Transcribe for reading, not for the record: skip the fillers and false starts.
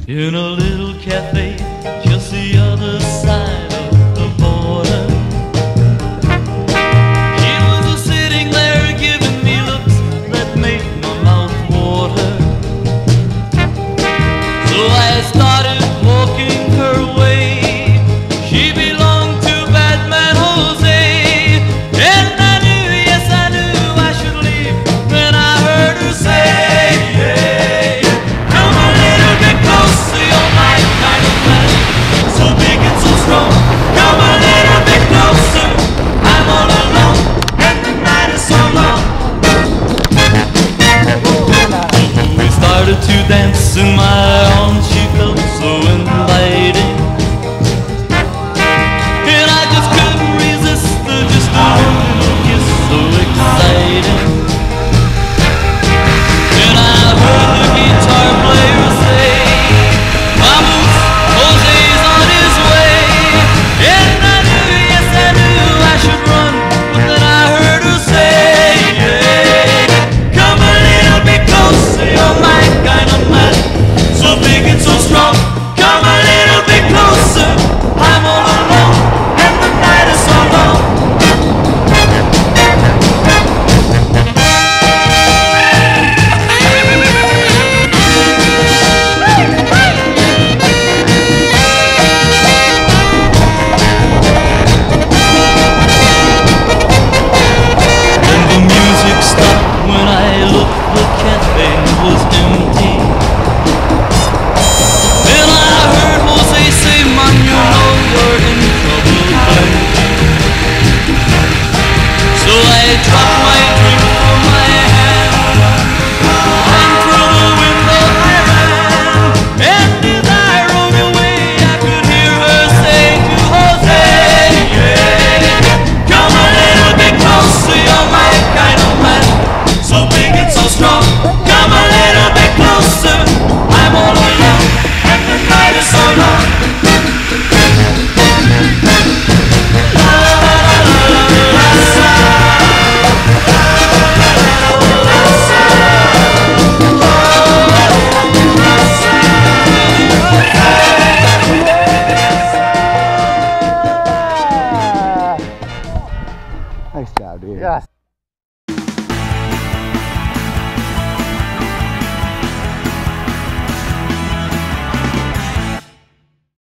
in a little cafe just the other side of the border. She was sitting there giving me looks that made my mouth water. So I started walking her way. She belonged to Batman Jose, and I knew, yes I knew I should leave when I heard her say, hey, come a little bit closer, you're my kind of man, so big and so strong. Come a little bit closer, I'm all alone, and the night is so long. We started to dance in my